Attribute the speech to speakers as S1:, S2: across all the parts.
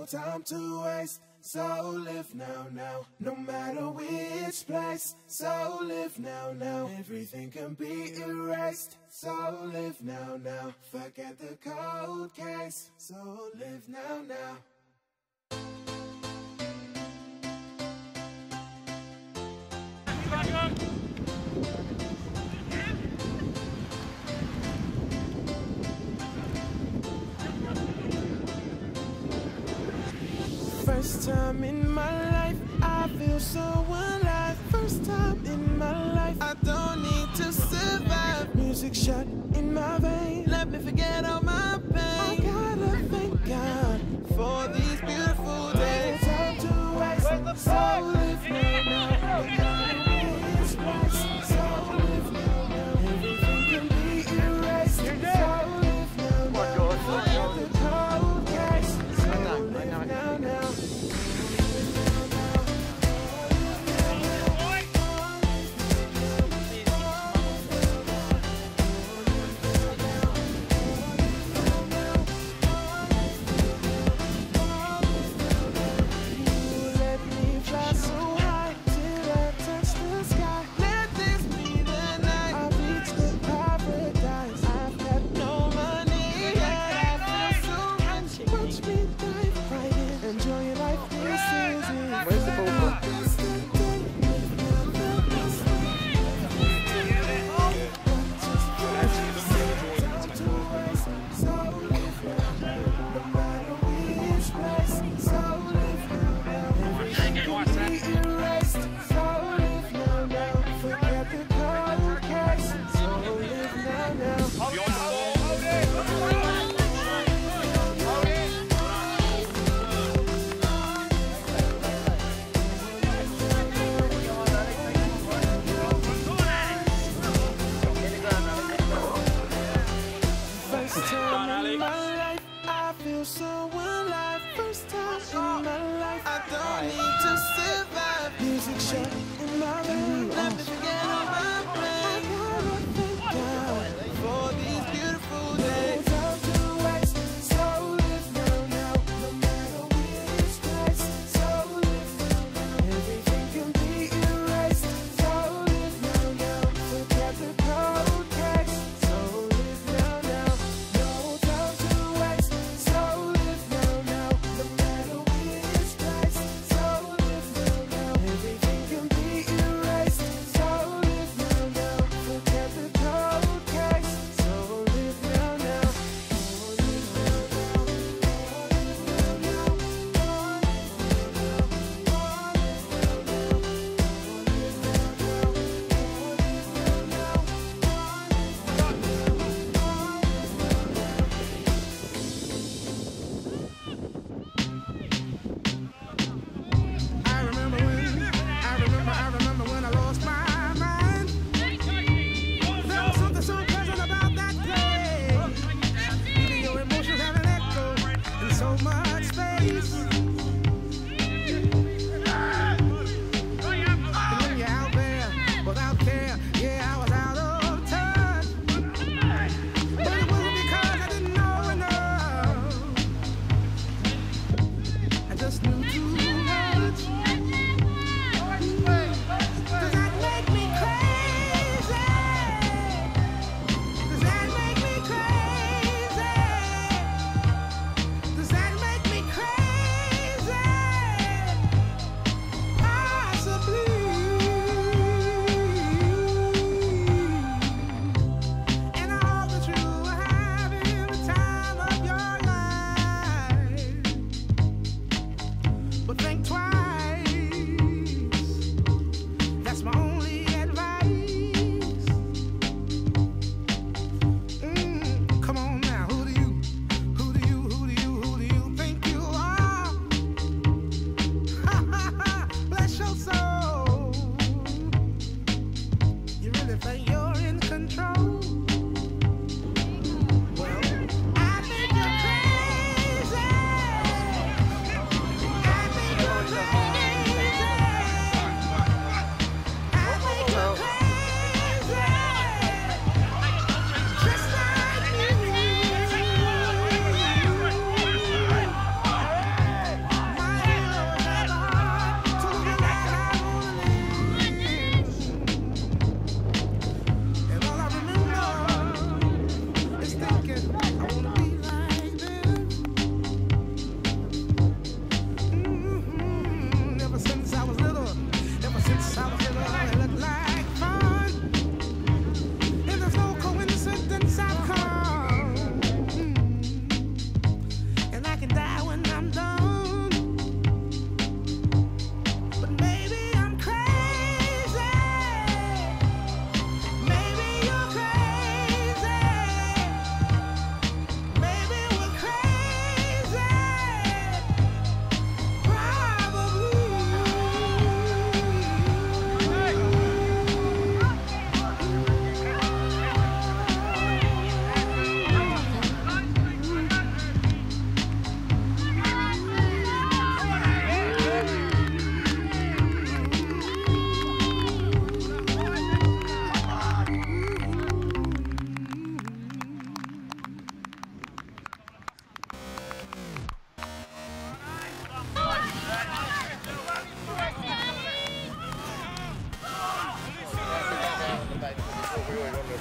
S1: no time to waste. So live now, now, no matter which place. So live now, now, everything can be erased. So live now, now, forget the cold case. So live now, now. First time in my life, I feel so alive. First time in my life, I don't need to survive. Music shot in my veins, let me forget all my pain. I gotta thank God for these beautiful days. Time to waste, so live now, now. No matter which place, so live now, now. Everything can be erased. So live now, now. Forget the cold case. So live now, now. So alive, first time in my life, I don't need to survive. Music shot in my veins, let me forget all my pain. I gotta thank God for these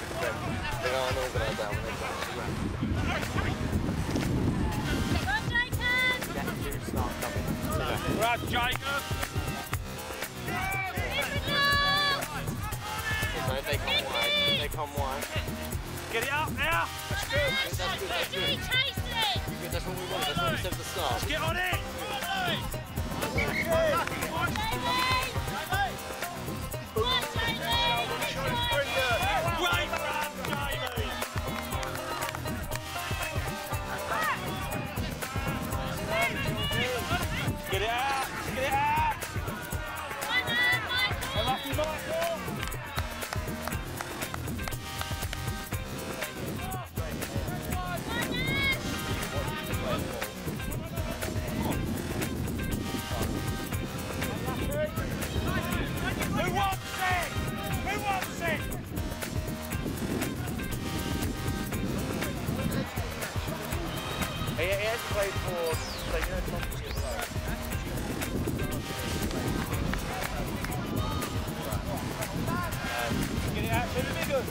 S2: They go unorganised down when they go to the ground. Start coming.
S3: Right, Jacob!
S2: So if they come wide,
S3: Get it up now!
S2: That's good. That's what we wanted, that's what we said at the start.
S3: Let's get on it! Great run, Jamie! Get it out! Get it out! Lucky Michael! Who wants it? Who wants it?
S2: He has played for, so you know, Tom.
S3: Get it out to the middle.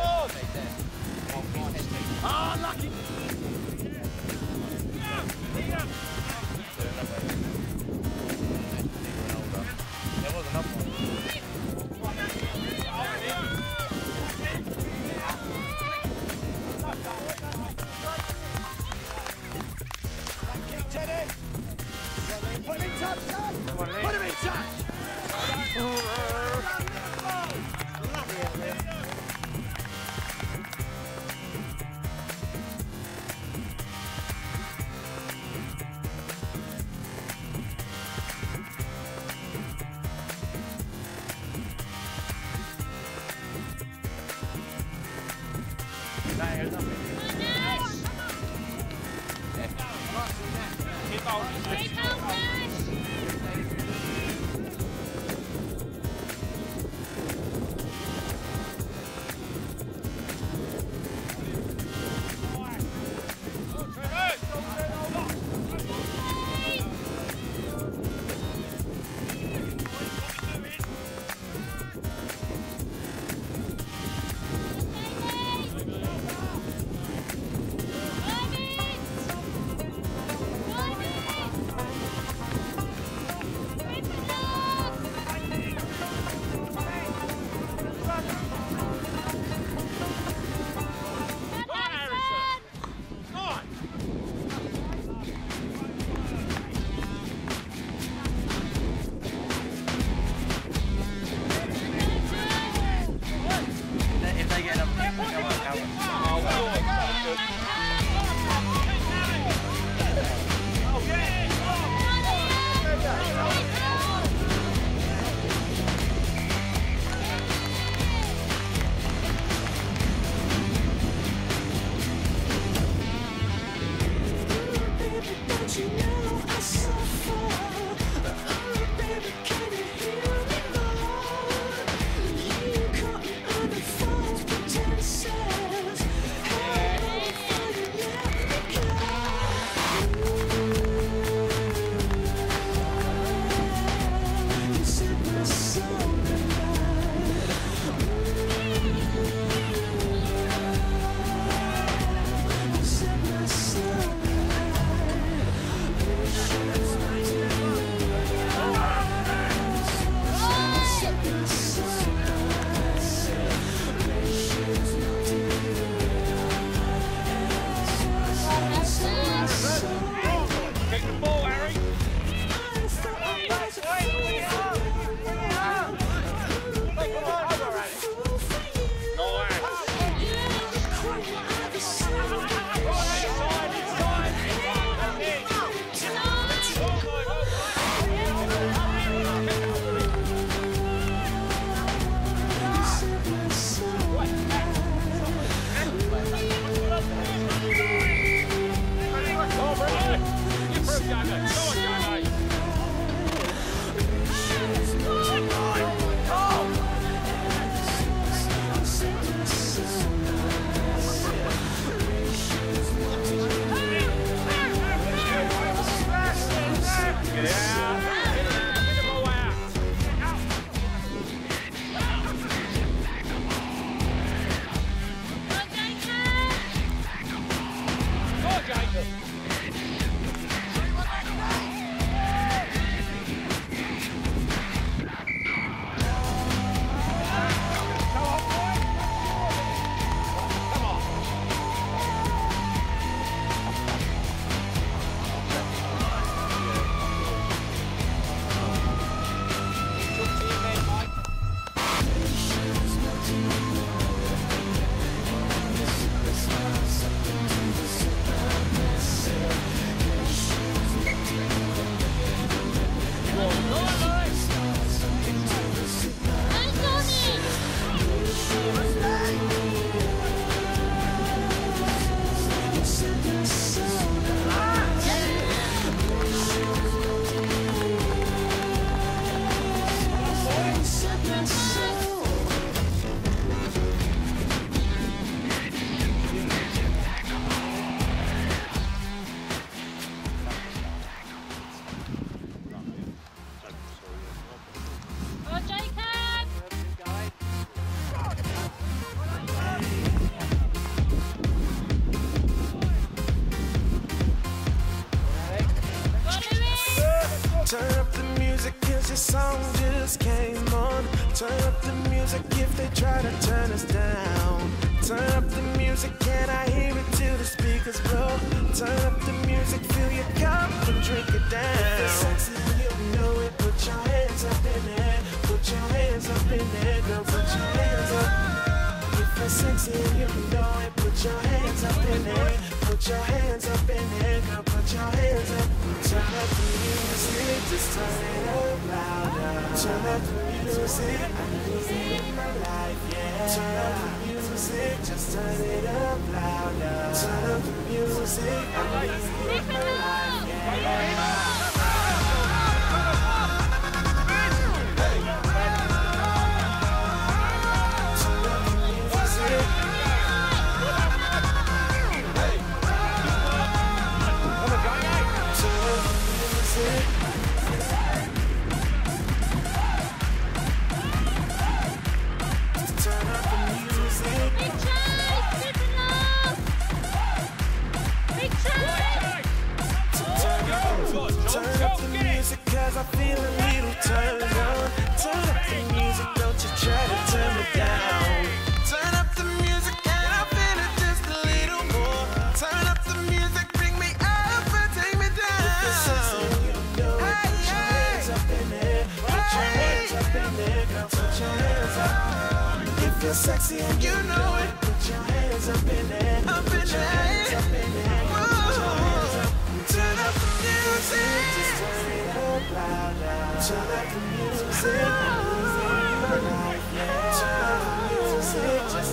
S3: Oh, lucky.
S2: There was another one.
S3: Teddy. Put him in touch, son. Put him in touch.
S1: Turn up the music if they try to turn us down. Turn up the music, can I hear it till the speakers blow? Turn up the music, fill your cup and drink it down. If it's sexy and you know it, put your hands up in there. Put your hands up in there, girl, put your hands up. If it's sexy and you know it, put your hands up in there. Put your hands up in there, girl, put your hands up. Turn up the music, just turn it up louder. Turn up the music, I need it in my life, yeah. Turn up the music, just turn it up louder. Turn up the music, I need it in my life, yeah. I feel a little turned on. Turn up the music, don't you try to turn me down. Turn up the music and I feel it just a little more. Turn up the music, bring me up and take me down. If it's sexy, you know it, put your hands up in there. Put your hands up in there, girl, put your hands up. If you're sexy and you know it, put your hands up in there. Up in there. Turn up the music, just turn it up louder. Turn up the music, my life, yeah. Turn up the music, just